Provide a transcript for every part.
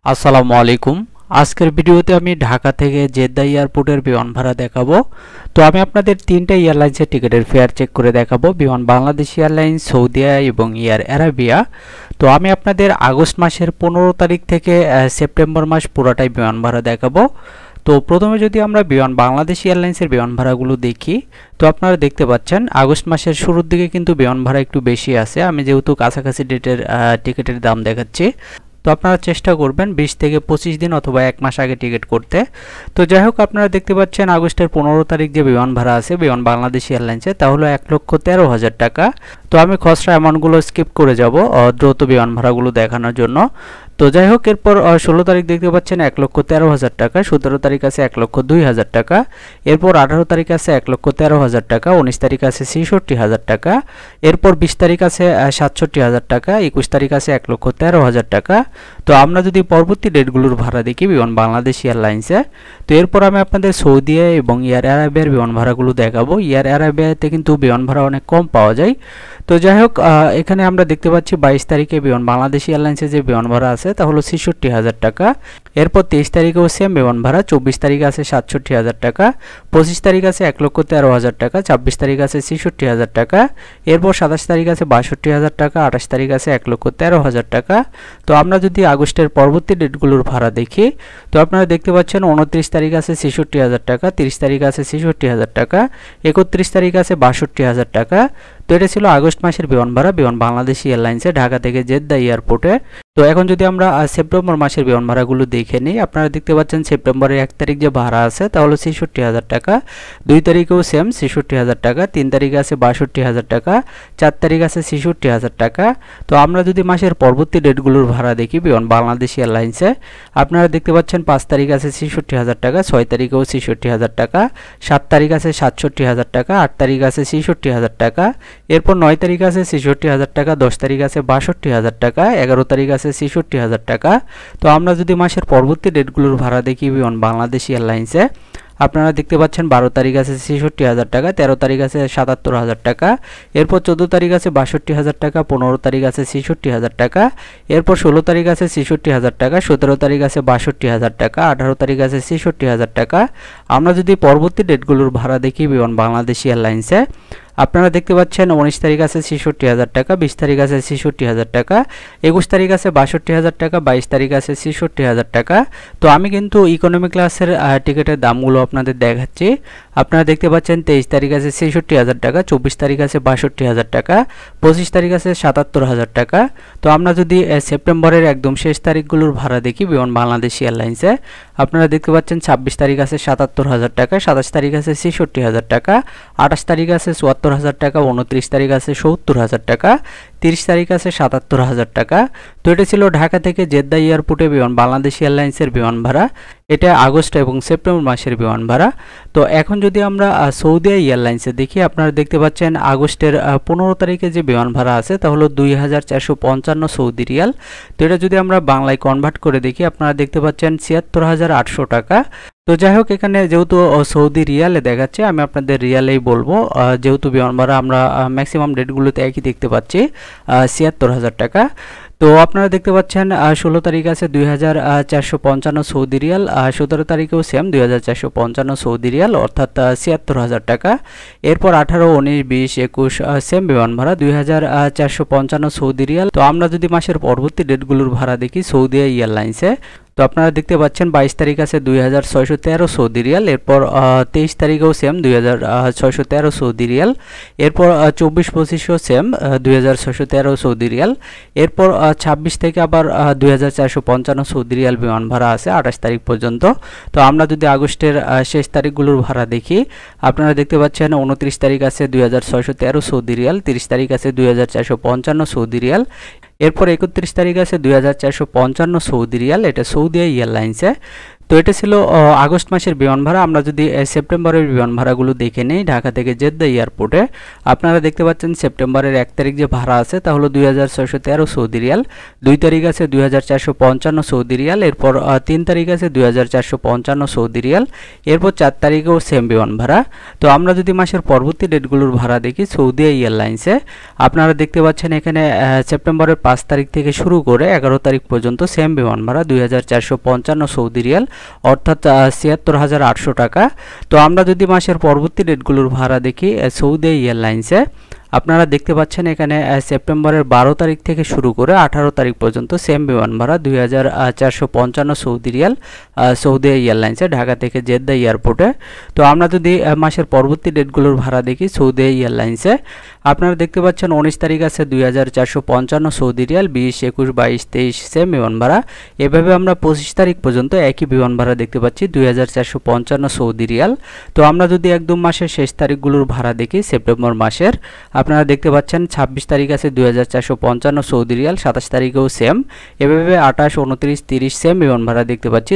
আসসালামু আলাইকুম। আজকের ভিডিওতে আমি ঢাকা থেকে জেদ্দা এয়ারপোর্টের বিমান ভাড়া দেখাবো। তো আমি আপনাদের তিনটা এয়ারলাইন্সের টিকিটের ফেয়ার চেক করে দেখাবো, বিমান বাংলাদেশ এয়ারলাইন্স, সৌদিয়া এবং এয়ার আরাবিয়া। তো আমি আপনাদের আগস্ট মাসের 15 তারিখ থেকে সেপ্টেম্বর মাস পুরোটাই বিমান ভাড়া দেখাবো। তো প্রথমে যদি আমরা বিমান বাংলাদেশ এয়ারলাইন্সের বিমান ভাড়াগুলো দেখি, তো আপনারা দেখতে পাচ্ছেন আগস্ট মাসের শুরুর দিকে কিন্তু বিমান ভাড়া একটু বেশি আছে। আমি যেহেতু কাছাকাছি ডেটের টিকিটের দাম দেখাচ্ছি, তো আপনারা চেষ্টা করবেন 20 থেকে 25 দিন অথবা 1 মাস আগে টিকিট করতে। তো যাই হোক, আপনারা দেখতে পাচ্ছেন আগস্টের 15 তারিখ যে বিমান ভাড়া আছে বিমান বাংলাদেশ এয়ারলাইন্সে, তা হলো 1,13,000 টাকা। তো আমি খসড়া অ্যামাউন্টগুলো স্কিপ করে যাব দ্রুত বিমান ভাড়াগুলো দেখানোর জন্য। তো যাই হোক, এরপর 16 তারিখ দেখতে পাচ্ছেন 1,13,000 টাকা, 17 তারিখ আছে 1,02,000 টাকা, এরপর 18 তারিখ আছে 1,13,000 টাকা, 19 তারিখ আছে 66,000 টাকা, এরপর 20 তারিখ আছে 67,000 টাকা, 21 তারিখ আছে 1,13,000 টাকা। তো আমরা যদি পরবর্তী ডেটগুলোর ভাড়া দেখি বিমান বাংলাদেশ এয়ারলাইন্সে, তো এরপর আমি আপনাদের সৌদি এবং এয়ার আরাবিয়ার বিমান ভাড়াগুলো দেখাবো। এয়ার আরাবিয়াতে কিন্তু বিমান ভাড়া অনেক কম পাওয়া যায়। তো যাই হোক, এখানে আমরা দেখতে পাচ্ছি 22 তারিখে বিমান বাংলাদেশ এয়ারলাইন্সের যে বিমান ভাড়া আছে তা হলো 66,000 টাকা। এরপর 23 তারিখেও সেম বিমান ভাড়া, 24 তারিখে আছে 67,000 টাকা, 25 তারিখ আছে 1,13,000 টাকা, 26 তারিখ আছে 66,000 টাকা, এরপর 27 তারিখ আছে 62,000 টাকা, 28 তারিখ আছে 1,13,000 টাকা। তো আমরা যদি আগস্টের পরবর্তী ডেটগুলোর ভাড়া দেখি, তো আপনারা দেখতে পাচ্ছেন 29 তারিখ আছে 66,000 টাকা, 30 তারিখ আছে 66,000 টাকা, 31 তারিখ আছে 62,000 টাকা। তো এটা ছিল আগস্ট মাসের বিমান ভাড়া বিমান বাংলাদেশ এয়ারলাইন্সে ঢাকা থেকে জেদ্দা এয়ারপোর্টে। তো এখন যদি আমরা সেপ্টেম্বর মাসের বিমান ভাড়াগুলো দেখে নিই, আপনারা দেখতে পাচ্ছেন সেপ্টেম্বরের 1 তারিখ যে ভাড়া আছে তা হলো 66,000 টাকা, 2 তারিখেও সেম 66,000 টাকা, 3 তারিখে আছে 62,000 টাকা, 4 তারিখ আছে 66,000 টাকা। তো আমরা যদি মাসের পরবর্তী ডেটগুলোর ভাড়া দেখি বিমান বাংলাদেশ এয়ারলাইন্সে, আপনারা দেখতে পাচ্ছেন 5 তারিখ আছে 66,000 টাকা, 6 তারিখেও 66,000 টাকা, 7 তারিখ আছে 67,000 টাকা, 8 তারিখ আছে 66,000 টাকা, এরপর 9 তারিখ আছে 66,000 টাকা, 10 তারিখ আছে 62,000 টাকা, 11 তারিখ আছে 66,000 টাকা। তো আমরা যদি মাসের পরবর্তী ডেটগুলোর ভাড়া দেখি বিমান বাংলাদেশ এয়ারলাইন্সে, আপনারা দেখতে পাচ্ছেন 12 তারিখ আছে 66,000 টাকা, 13 তারিখ আছে 77,000 টাকা, এরপর 14 তারিখ আছে 62,000 টাকা, 15 তারিখ আছে 66,000 টাকা, এরপর 16 তারিখ আছে 66,000 টাকা, 17 তারিখ আছে 62,000 টাকা, 18 তারিখ আছে 66,000 টাকা। আমরা যদি পরবর্তী ডেটগুলোর ভাড়া দেখি বিমান বাংলাদেশ এয়ারলাইন্সে, আপনারা দেখতে পাচ্ছেন 19 তারিখ আছে 66,000 টাকা, 20 তারিখ আছে 66,000 টাকা, 21 তারিখ আছে 62,000 টাকা, 22 তারিখ আছে 66,000 টাকা। তো আমি কিন্তু ইকোনমি ক্লাসের টিকিটের দামগুলো আপনাদের দেখাচ্ছি। আপনারা দেখতে পাচ্ছেন 23 তারিখ আছে 66,000 টাকা, 24 তারিখ আছে 62,000 টাকা, 25 তারিখ আছে 77,000 টাকা। তো আমরা যদি সেপ্টেম্বরের একদম শেষ তারিখগুলোর ভাড়া দেখি বিমান বাংলাদেশ এয়ারলাইন্সে, আপনারা দেখতে পাচ্ছেন 26 তারিখ আছে 77,000 টাকা, 27 তারিখ আছে 66,000 টাকা, 28 তারিখ আছে 74,000 টাকা, 29 তারিখ আছে 70,000 টাকা, 30 তারিখ আছে 77,000 টাকা। তো এটা ছিল ঢাকা থেকে জেদ্দা এয়ারপোর্টে বিমান বাংলাদেশ এয়ারলাইন্সের বিমান ভাড়া। এটা আগস্ট এবং সেপ্টেম্বর মাসের বিমান ভাড়া। তো এখন যদি আমরা সৌদি এয়ারলাইন্সে দেখি, আপনারা দেখতে পাচ্ছেন আগস্টের 15 তারিখে যে বিমান ভাড়া আছে তা হলো 2,455 সৌদি রিয়াল। তো এটা যদি আমরা বাংলায় কনভার্ট করে দেখি, আপনারা দেখতে পাচ্ছেন 76,800 টাকা। তো যাই হোক, এখানে যেহেতু সৌদি রিয়ালে দেখাচ্ছে, আমি আপনাদের রিয়ালেই বলবো, যেহেতু বিমান ভাড়া আমরা ম্যাক্সিমাম ডেটগুলোতে একই দেখতে পাচ্ছি, 76,000 টাকা। তো আপনারা দেখতে পাচ্ছেন 16 তারিখ আছে 2,455 সৌদি রিয়াল, 17 তারিখেও সেম 2,455 সৌদি রিয়াল, অর্থাৎ 76,000 টাকা। এরপর 18, 19, 20, 21 সেম বিমান ভাড়া 2,455 সৌদি রিয়াল। তো আমরা যদি মাসের পরবর্তী ডেটগুলোর ভাড়া দেখি সৌদি এয়ারলাইন্সে, তো আপনারা দেখতে পাচ্ছেন 22 তারিখ আছে 2,613 সৌদি রিয়াল, এরপর 23 তারিখেও সেম 2,613 সৌদি রিয়াল, এরপর 24, 25ও সেম 2,613 সৌদি রিয়াল, এরপর 26 থেকে আবার 2,455 সৌদি রিয়াল বিমান ভাড়া আছে 28 তারিখ পর্যন্ত। তো আমরা যদি আগস্টের শেষ তারিখগুলোর ভাড়া দেখি, আপনারা দেখতে পাচ্ছেন 29 তারিখ আছে 2,613 সৌদি রিয়াল, 30 তারিখ আছে 2,455 সৌদি রিয়াল, এরপর 31 তারিখ আছে 2,455 সৌদি রিয়াল, এটা সৌদি এয়ারলাইন্সে। তো এটা ছিল আগস্ট মাসের বিমান ভাড়া। আমরা যদি সেপ্টেম্বরের বিমান ভাড়াগুলো দেখে নেই ঢাকা থেকে জেদ্দা এয়ারপোর্টে, আপনারা দেখতে পাচ্ছেন সেপ্টেম্বরের 1 তারিখ যে ভাড়া আছে তা হলো 2613 সৌদি রিয়াল, 2 তারিখ আছে 2455 সৌদি রিয়াল, এরপর 3 তারিখ আছে 2455 সৌদি রিয়াল, এরপর 4 তারিখেও সেম বিমান ভাড়া। তো আমরা যদি মাসের পরবর্তী ডেটগুলোর ভাড়া দেখি সৌদি এয়ারলাইন্সে, আপনারা দেখতে পাচ্ছেন এখানে সেপ্টেম্বরের 5 তারিখ থেকে শুরু করে 11 তারিখ পর্যন্ত সেম বিমান ভাড়া 2455 সৌদি রিয়াল, অর্থাৎ ৭৬,৮০০ টাকা। তো আমরা যদি মাসের পরবর্তী ডেটগুলোর ভাড়া দেখি সৌদি এয়ারলাইন্সে, আপনারা দেখতে পাচ্ছেন এখানে সেপ্টেম্বরের 12 তারিখ থেকে শুরু করে 18 তারিখ পর্যন্ত সেম বিমান ভাড়া 2455 সৌদি রিয়াল সৌদি এয়ারলাইন্সে ঢাকা থেকে জেদ্দা এয়ারপোর্টে। তো আমরা যদি মাসের পরবর্তী ডেটগুলোর ভাড়া দেখি সৌদি এয়ারলাইন্সে, আপনারা দেখতে পাচ্ছেন 19 তারিখ আছে 2455 সৌদি রিয়াল, 20, 21, 22, 23 সেম বিমান ভাড়া। এভাবে আমরা 25 তারিখ পর্যন্ত একই বিমান ভাড়া দেখতে পাচ্ছি 2455 সৌদি রিয়াল। তো আমরা যদি একদম মাসের শেষ তারিখগুলোর ভাড়া দেখি সেপ্টেম্বর মাসের, আপনারা দেখতে পাচ্ছেন 26 তারিখ আছে 2455 সৌদি রিয়াল, 27 তারিখেও সেম, এভাবে 28, 29, 30 সেম বিমান ভাড়া দেখতে পাচ্ছি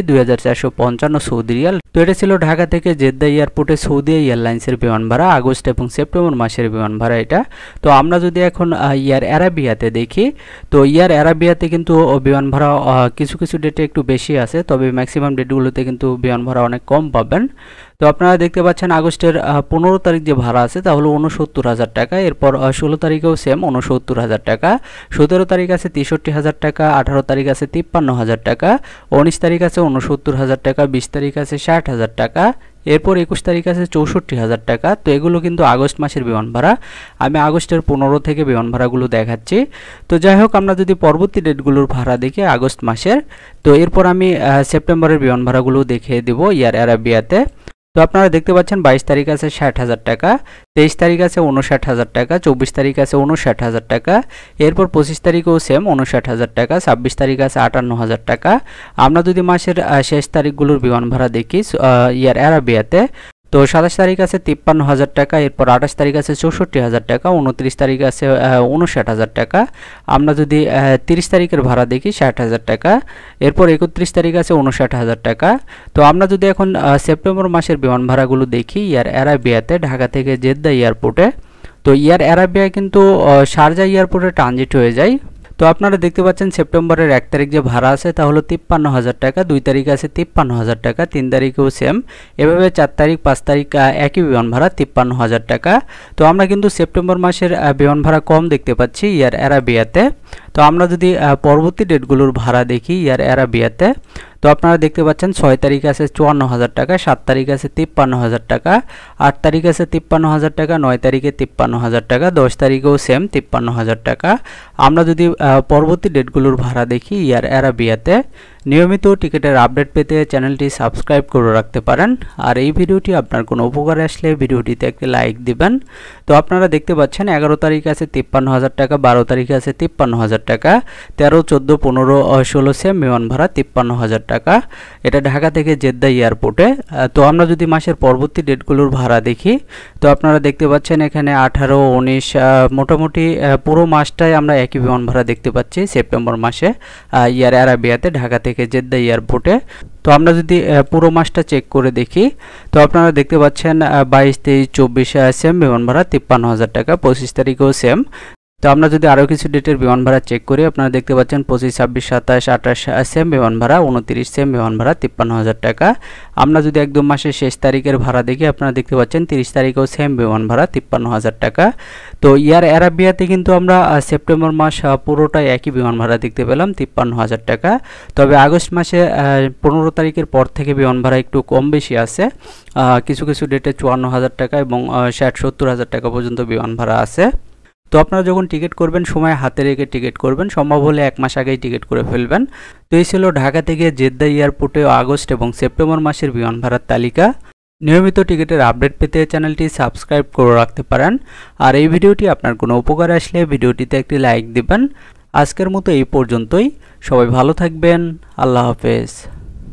2455 সৌদি রিয়াল। তো এটা ছিল ঢাকা থেকে জেদ্দা এয়ারপোর্টে সৌদি এয়ারলাইন্সের বিমান ভাড়া আগস্ট এবং সেপ্টেম্বর মাসের বিমান ভাড়া এটা। তো আমরা যদি এখন এয়ার আরাবিয়াতে দেখি, তো এয়ার আরাবিয়াতে কিন্তু বিমান ভাড়া কিছু কিছু ডেটে একটু বেশি আছে, তবে ম্যাক্সিমাম ডেটগুলোতে কিন্তু বিমান ভাড়া অনেক কম পাবেন। তো আপনারা দেখতে পাচ্ছেন আগস্টের 15 তারিখ যে ভাড়া আছে তা হলো 69,000 টাকা, এরপর 16 তারিখেও সেম 69,000 টাকা, 17 তারিখ আছে 63,000 টাকা, 18 তারিখ আছে 53,000 টাকা, 19 তারিখ আছে 69,000 টাকা, 20 তারিখ আছে 60,000 টাকা, এরপর 21 তারিখ আছে 64,000 টাকা। তো এগুলো কিন্তু আগস্ট মাসের বিমান ভাড়া। আমি আগস্টের 15 থেকে বিমান ভাড়াগুলো দেখাচ্ছি। তো যাই হোক, আমরা যদি পরবর্তী ডেটগুলোর ভাড়া দেখি আগস্ট মাসের, তো এরপর আমি সেপ্টেম্বরের বিমান ভাড়াগুলো দেখিয়ে দেবো এয়ার আরাবিয়াতে। তো আপনারা দেখতে পাচ্ছেন 22 তারিখ আছে 60,000 টাকা, 23 তারিখ আছে 59,000 টাকা, 24 তারিখ আছে 59,000 টাকা, এরপর 25 তারিখেও সেম 59,000 টাকা, 26 তারিখ আছে 58,000 টাকা। আমরা যদি মাসের শেষ তারিখগুলোর বিমান ভাড়া দেখি এয়ার আরাবিয়াতে, তো 27 তারিখ আছে 53,000 টাকা, এরপর 28 তারিখ আছে 64,000 টাকা, 29 তারিখ আছে 59,000 টাকা। আমরা যদি 30 তারিখের ভাড়া দেখি 60,000 টাকা, এরপর 31 তারিখ আছে 59,000 টাকা। তো আমরা যদি এখন সেপ্টেম্বর মাসের বিমান ভাড়াগুলো দেখি এয়ার আরাবিয়াতে ঢাকা থেকে জেদ্দা এয়ারপোর্টে, তো এয়ার আরাবিয়া কিন্তু শারজা এয়ারপোর্টে ট্রানজিট হয়ে যায়। তো আপনারা দেখতে পাচ্ছেন সেপ্টেম্বরের 1 তারিখ যে ভাড়া আছে তা হলো 53,000 টাকা, 2 তারিখ আছে 53,000 টাকা, 3 তারিখেও সেম, এভাবে 4 তারিখ 5 তারিখ একই বিমান ভাড়া 53,000 টাকা। তো আমরা কিন্তু সেপ্টেম্বর মাসের বিমান ভাড়া কম দেখতে পাচ্ছি এয়ার আরাবিয়াতে। তো আমরা যদি পরবর্তী ডেটগুলোর ভাড়া দেখি এয়ার আরাবিয়াতে, তো আপনারা দেখতে পাচ্ছেন 6 তারিখ আছে 54,000 টাকা, 7 তারিখ আছে 53,000 টাকা, 8 তারিখ আছে 53,000 টাকা, 9 তারিখে 53,000 টাকা, 10 তারিখেও সেম 53,000 টাকা। আমরা যদি পরবর্তী ডেটগুলোর ভাড়া দেখি এয়ার আরাবিয়াতে, নিয়মিত টিকিটের আপডেট পেতে চ্যানেলটি সাবস্ক্রাইব করে রাখতে পারেন। আর এই ভিডিওটি আপনার কোনো উপকারে আসলে ভিডিওটিতে একটি লাইক দিবেন। তো আপনারা দেখতে পাচ্ছেন 11 তারিখ আছে 53,000 টাকা, 12 তারিখে আছে 53,000 টাকা, 13, 14, 15, 16 সেম বিমান ভাড়া 53,000 টাকা, এটা ঢাকা থেকে জেদ্দা এয়ারপোর্টে। তো আমরা যদি মাসের পরবর্তী ডেটগুলোর ভাড়া দেখি, তো আপনারা দেখতে পাচ্ছেন এখানে 18, 19 মোটামুটি পুরো মাসটাই আমরা একই বিমান ভাড়া দেখতে পাচ্ছি সেপ্টেম্বর মাসে এয়ার আরাবিয়াতে ঢাকা থেকে জেদ্দা এয়ারপোর্টে। তো আমরা যদি পুরো মাসটা চেক করে দেখি, তো আপনারা দেখতে পাচ্ছেন 22, 23, 24 সেম বিমান ভাড়া 53,000 টাকা, 25 তারিখেও সেম। তো আমরা যদি আরও কিছু ডেটের বিমান ভাড়া চেক করি, আপনারা দেখতে পাচ্ছেন 25, 26, 27, 28 সেম বিমান ভাড়া, 29 সেম বিমান ভাড়া 53,000 টাকা। আমরা যদি একদম মাসের শেষ তারিখের ভাড়া দেখি, আপনারা দেখতে পাচ্ছেন 30 তারিখেও সেম বিমান ভাড়া 53,000 টাকা। তো এয়ার আরাবিয়াতে কিন্তু আমরা সেপ্টেম্বর মাস পুরোটাই একই বিমান ভাড়া দেখতে পেলাম 53,000 টাকা। তবে আগস্ট মাসে 15 তারিখের পর থেকে বিমান ভাড়া একটু কম বেশি আছে, কিছু কিছু ডেটে 54,000 টাকা এবং 60-70,000 টাকা পর্যন্ত বিমান ভাড়া আছে। তো আপনারা যখন টিকিট করবেন সময় হাতে রেখে টিকিট করবেন, সম্ভব হলে 1 মাস আগেই টিকিট করে ফেলবেন। তো এই ছিল ঢাকা থেকে জেদ্দা এয়ারপোর্টে আগস্ট এবং সেপ্টেম্বর মাসের বিমান ভাড়ার তালিকা। নিয়মিত টিকিটের আপডেট পেতে চ্যানেলটি সাবস্ক্রাইব করে রাখতে পারেন। আর এই ভিডিওটি আপনার কোনো উপকার আসলে ভিডিওটিতে একটি লাইক দিবেন। আজকের মতো এই পর্যন্তই, সবাই ভালো থাকবেন, আল্লাহ হাফেজ।